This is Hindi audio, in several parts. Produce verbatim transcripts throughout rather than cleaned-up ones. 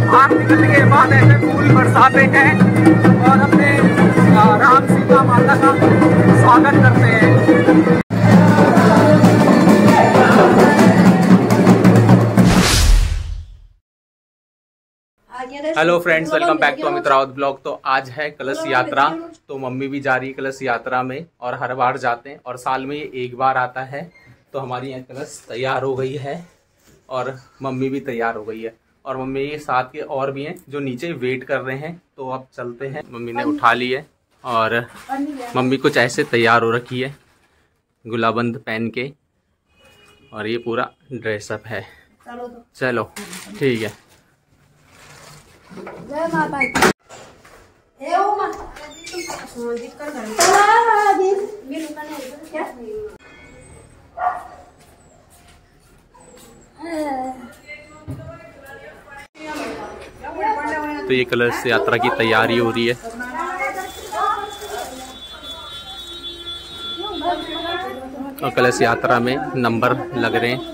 बाहर निकलने के बाद ऐसे फूल बरसाते हैं और अपने राम सीता माता का स्वागत करते हैं। Hello friends, welcome back to Amit Rawat blog. तो आज है कलश यात्रा, तो मम्मी भी जा रही है कलश यात्रा में और हर बार जाते हैं और साल में ये एक बार आता है। तो हमारी यहाँ कलश तैयार हो गई है और मम्मी भी तैयार हो गई है और मम्मी के साथ के और भी हैं जो नीचे वेट कर रहे हैं। तो अब चलते हैं। मम्मी ने उठा ली है और मम्मी कुछ ऐसे तैयार हो रखी है गुलाबंद पहन के और ये पूरा ड्रेसअप है। चलो ठीक है। जय माता दी। तो ये कलश यात्रा की तैयारी हो रही है। और कलश यात्रा में नंबर लग रहे हैं।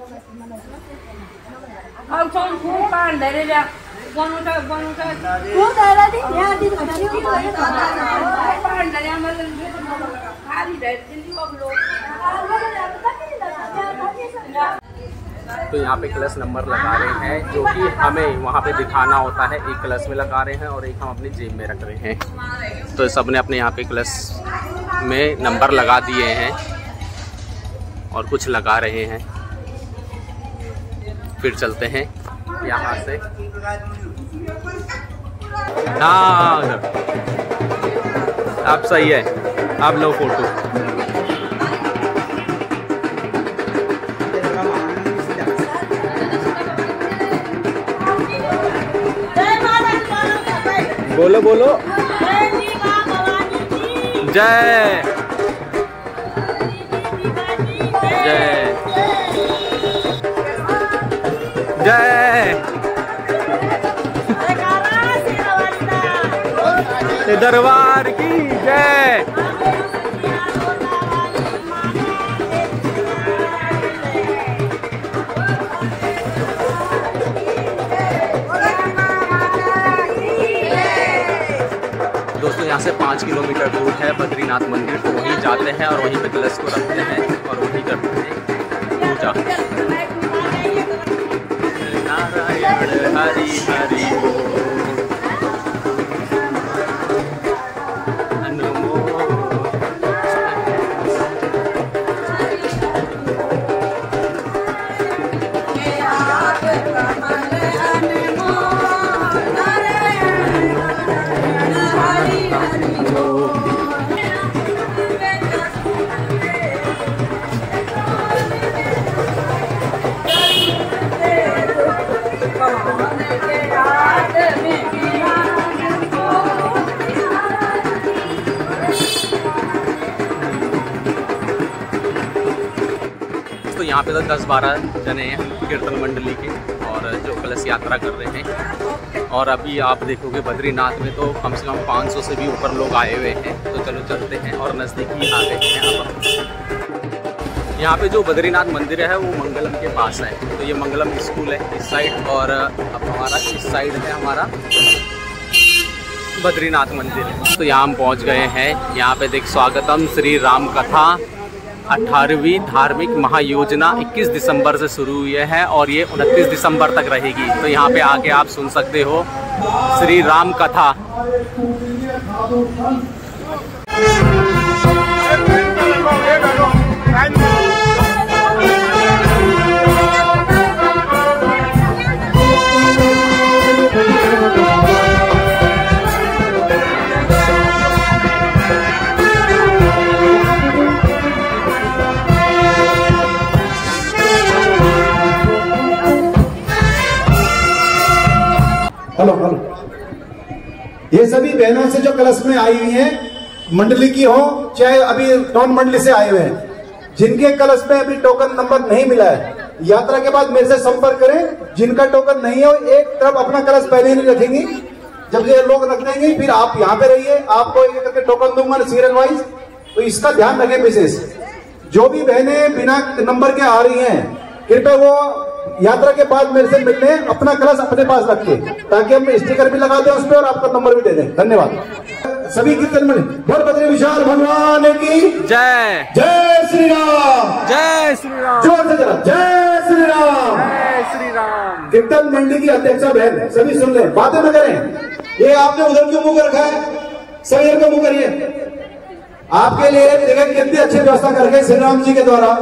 तो यहाँ पे कलश नंबर लगा रहे हैं जो कि हमें वहाँ पे दिखाना होता है। एक कलश में लगा रहे हैं और एक हम अपनी जेब में रख रहे हैं। तो सबने अपने यहाँ पे कलश में नंबर लगा दिए हैं और कुछ लगा रहे हैं। फिर चलते हैं यहाँ से। हाँ अब सही है, अब लो फोटो। बोलो बोलो जय जय जय दरबार की जय। दोस्तों यहाँ से पाँच किलोमीटर दूर है बद्रीनाथ मंदिर। तो वहीं जाते हैं और वहीं पे कलश को रखते हैं और वहीं करते हैं पूजा। नारायण हरि हरि यहाँ पे तो दस बारह जने हैं कीर्तन मंडली के और जो कलश यात्रा कर रहे हैं। और अभी आप देखोगे बद्रीनाथ में तो कम से कम पाँच सौ से भी ऊपर लोग आए हुए हैं। तो चलो चलते हैं और नज़दीकी आ गए हैं। अब यहाँ पे जो बद्रीनाथ मंदिर है वो मंगलम के पास है। तो ये मंगलम स्कूल है इस साइड और अब हमारा इस साइड है हमारा बद्रीनाथ मंदिर। तो यहाँ हम पहुँच गए हैं। यहाँ पे देख स्वागतम श्री राम कथा अठारहवीं धार्मिक महायोजना इक्कीस दिसंबर से शुरू हुई है और ये उनतीस दिसंबर तक रहेगी। तो यहाँ पे आके आप सुन सकते हो श्री राम कथा। हेलो हेलो ये सभी बहनों से जो कलश में आई हुई हैं, मंडली की हो चाहे अभी टाउन मंडली से आए हुए हैं, जिनके कलश में अभी टोकन नंबर नहीं मिला है, यात्रा के बाद मेरे से संपर्क करें। जिनका टोकन नहीं हो एक तरफ अपना कलश पहले नहीं रखेंगी, जब ये लोग रख देंगे फिर आप यहाँ पे रहिए, आपको एक करके टोकन दूंगा सीरियल वाइज। तो इसका ध्यान रखें विशेष। जो भी बहनें बिना नंबर के आ रही हैं कृपया वो यात्रा के बाद मेरे से मिलने अपना कलश अपने पास रखे, ताकि हम स्टिकर भी लगा दें उस पर और आपका नंबर भी दे दें। धन्यवाद। सभी कीर्तन में बोल बद्री विशाल भगवान की जय। जय श्री राम। जय श्री राम। जोर से जरा जय श्री राम। जय श्री राम। कीर्तन मंडली की अध्यक्षा बहन सभी सुन लें, बातें न करें। ये आपने उधर क्यों मुंह कर रखा है? सभी इधर मुंह करिए। आपके लिए जगह कितनी अच्छी व्यवस्था करके श्री राम जी के द्वारा।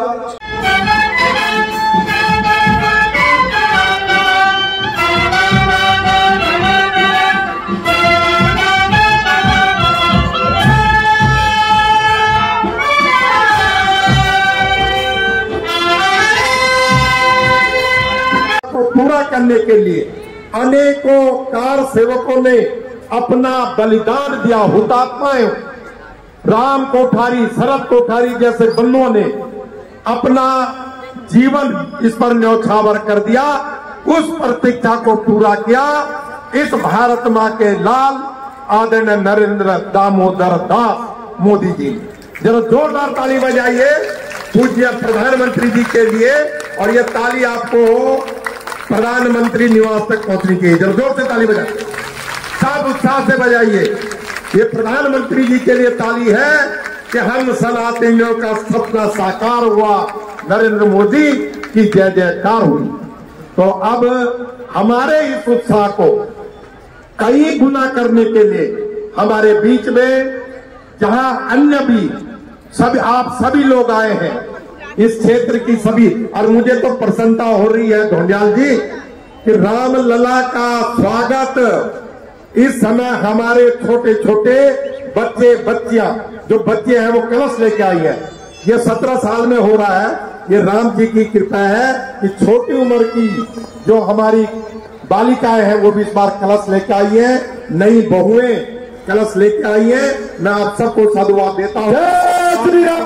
पूरा करने के लिए अनेकों कार सेवकों ने अपना बलिदान दिया। हुतात्माएं राम कोठारी, शरद कोठारी जैसे बंधुओं ने अपना जीवन इस पर न्यौछावर कर दिया। उस प्रतिज्ञा को पूरा किया इस भारत माँ के लाल आदरणीय नरेंद्र दामोदर दास मोदी जी। जरा जोरदार ताली बजाइए पूज्य प्रधानमंत्री जी के लिए। और ये ताली आपको प्रधानमंत्री निवास तक पहुंचनी चाहिए। जरा जोर से ताली बजाइए, सब उत्साह से बजाइए। ये प्रधानमंत्री जी के लिए ताली है कि हम सनातनियों का सपना साकार हुआ, नरेंद्र मोदी की जय जयकार हुई। तो अब हमारे इस उत्साह को कई गुना करने के लिए हमारे बीच में जहां अन्य भी सभी आप सभी लोग आए हैं, इस क्षेत्र की सभी, और मुझे तो प्रसन्नता हो रही है ढोंडियाल जी कि राम लला का स्वागत इस समय हमारे छोटे छोटे बच्चे बच्चियां जो बच्चे हैं वो कलश लेके आई है। ये सत्रह साल में हो रहा है। ये राम जी की कृपा है कि छोटी उम्र की जो हमारी बालिकाएं हैं वो भी इस बार कलश लेके आई है। नई बहुएं कलश लेके आई है। मैं आप सबको साधुवाद देता हूँ। जय श्री राम।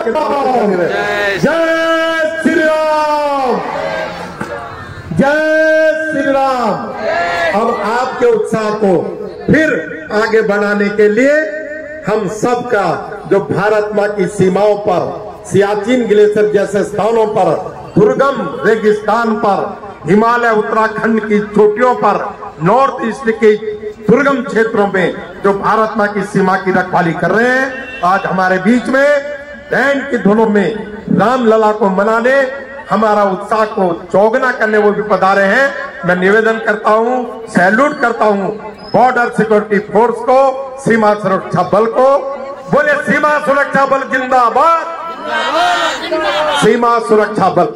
जय श्री राम। जय श्री राम। अब आपके उत्साह को फिर आगे बढ़ाने के लिए हम सबका जो भारत माँ की सीमाओं पर, सियाचिन ग्लेशियर जैसे स्थानों पर, दुर्गम रेगिस्तान पर, हिमालय उत्तराखंड की चोटियों पर, नॉर्थ ईस्ट के दुर्गम क्षेत्रों में जो भारत माँ की सीमा की रखवाली कर रहे हैं, आज हमारे बीच में बैंड की धुनों में रामलला को मनाने, हमारा उत्साह को चौगुना करने वो भी पधारे हैं। मैं निवेदन करता हूँ, सैल्यूट करता हूँ बॉर्डर सिक्योरिटी फोर्स को, सीमा सुरक्षा बल को। बोले सीमा सुरक्षा बल जिंदाबाद। सीमा सुरक्षा बल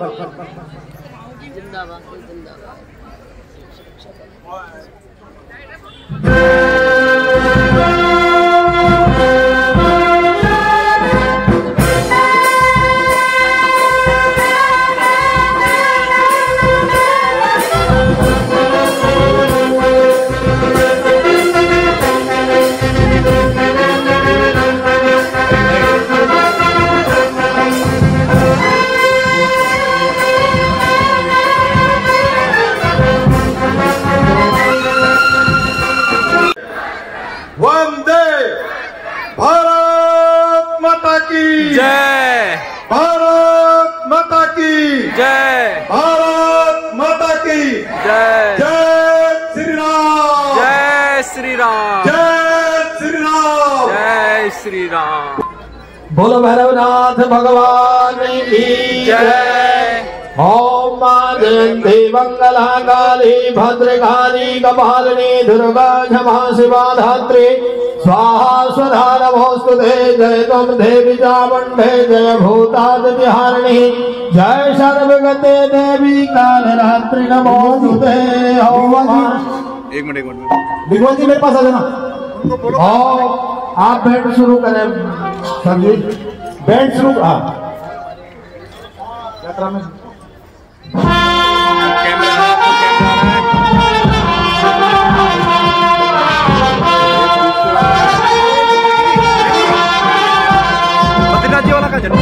जय। भारत माता की जय। भारत माता की जय। जय श्री राम। जय श्री राम। जय श्री राम। जय श्री राम। बोलो भैरवनाथ भगवान की जय। ओम मां जयंती मंगला काली भद्रकाली कपालिनी दुर्गा क्षमा शिवा धात्री स्वाहा स्वधा नमोस्तुते। जय त्वं देवी चामुण्डे जय भूतादिहारिणी जय सर्वगते देवी कालरात्रि नमोस्तुते। ओम एक मिनट एक मिनट विद्वान जी मेरे पास आ जाना। और आप बैंड शुरू करें सर जी। बैंड शुरू। हाँ यात्रा में बद्रीनाथ जी वाला का चलो।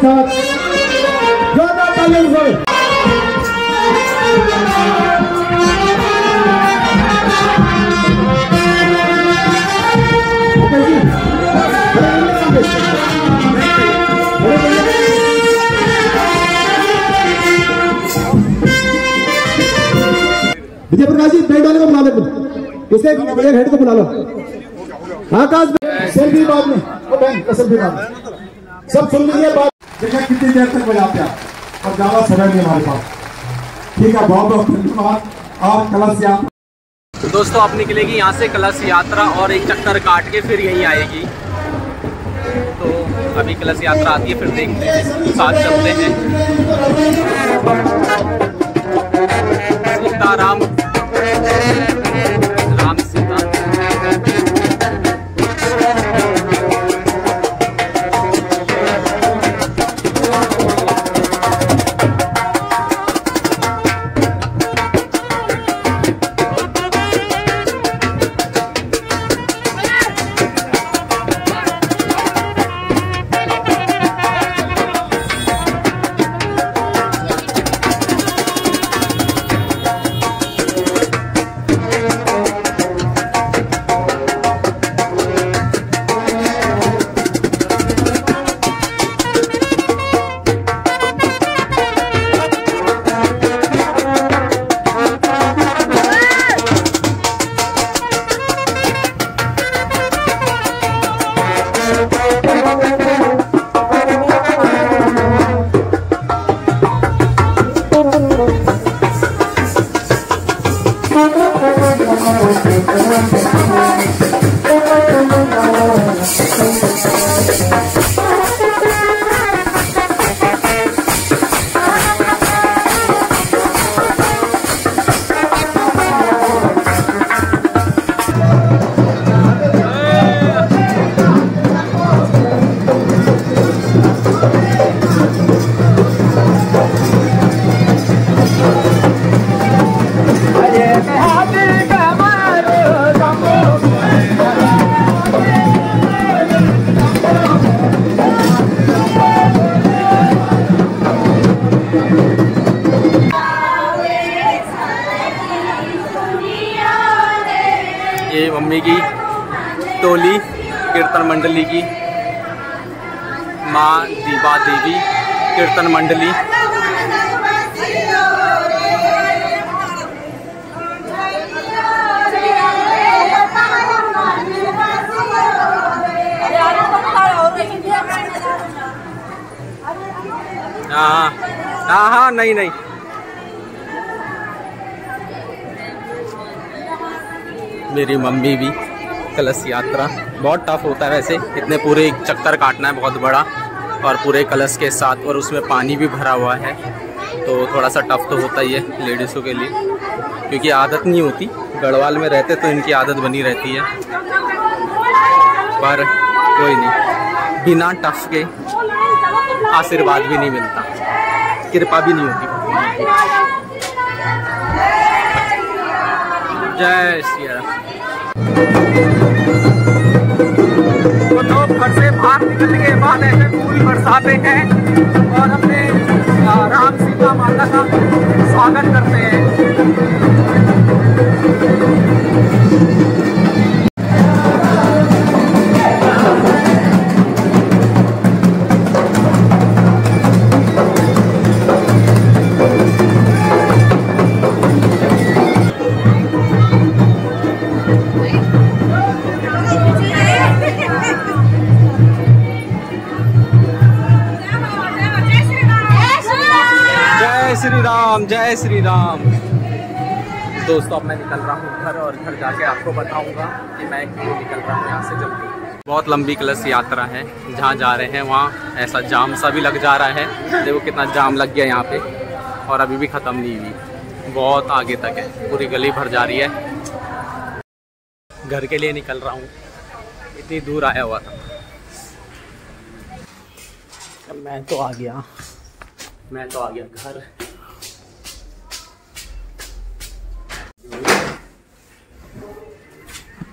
साथ जोरदार तालियों से विजय प्रकाश जी बैंड वाले को बुला लो, इसे हेड को बुला लो। आकाश सेल्फी बाद में, वो बैंक सेल्फी बाद में सब सुन लीजिए बात। देखिए कितनी देर तक बजाते हैं और ज्यादा समय नहीं हमारे पास। ठीक है, बहुत बहुत धन्यवाद। और कलश यात्रा तो दोस्तों अब निकलेगी यहाँ से कलश यात्रा और एक चक्कर काट के फिर यहीं आएगी। तो अभी कलश यात्रा आती है, फिर देखते हैं, साथ चलते हैं। सीताराम राम सीता ये मम्मी की टोली कीर्तन मंडली की, माँ दीवा देवी कीर्तन मंडली। हाँ हाँ हाँ नहीं नहीं मेरी मम्मी भी कलश यात्रा बहुत टफ होता है वैसे, इतने पूरे एक चक्कर काटना है बहुत बड़ा और पूरे कलश के साथ, और उसमें पानी भी भरा हुआ है, तो थोड़ा सा टफ तो होता ही है लेडीज़ों के लिए, क्योंकि आदत नहीं होती। गढ़वाल में रहते तो इनकी आदत बनी रहती है, पर कोई नहीं, बिना टफ के आशीर्वाद भी नहीं मिलता, कृपा भी नहीं होती। जय श्री राम। तो घर से बाहर निकलने के बाद ऐसे फूल बरसाते हैं और अपने राम सीता माता का स्वागत करते हैं। श्री राम, जय श्री राम। दोस्तों अब मैं निकल रहा हूँ घर, और घर जाके आपको बताऊंगा कि मैं क्यों निकल रहा हूँ यहाँ से जल्दी। बहुत लंबी कलश यात्रा है, जहाँ जा रहे हैं वहाँ ऐसा जाम सा भी लग जा रहा है। देखो कितना जाम लग गया यहाँ पे, और अभी भी ख़त्म नहीं हुई, बहुत आगे तक है, पूरी गली भर जा रही है। घर के लिए निकल रहा हूँ, इतनी दूर आया हुआ था। मैं तो आ गया मैं तो आ गया घर।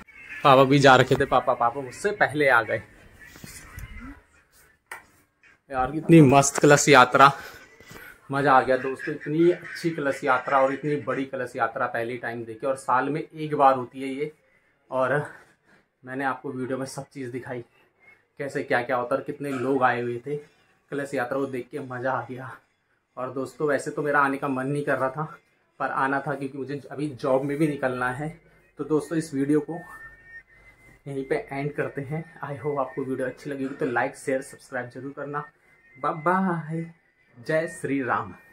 पापा भी जा रखे थे, पापा पापा मुझसे पहले आ गए। यार इतनी मस्त कलश यात्रा, मज़ा आ गया दोस्तों। इतनी अच्छी कलश यात्रा और इतनी बड़ी कलश यात्रा पहली टाइम देखी, और साल में एक बार होती है ये। और मैंने आपको वीडियो में सब चीज़ दिखाई, कैसे क्या क्या होता है और कितने लोग आए हुए थे। कलश यात्रा को देख के मज़ा आ गया। और दोस्तों वैसे तो मेरा आने का मन नहीं कर रहा था, पर आना था क्योंकि मुझे अभी जॉब में भी निकलना है। तो दोस्तों इस वीडियो को यहीं पे एंड करते हैं। आई होप आपको वीडियो अच्छी लगी होगी तो लाइक शेयर सब्सक्राइब जरूर करना। बाय बाय, जय श्री राम।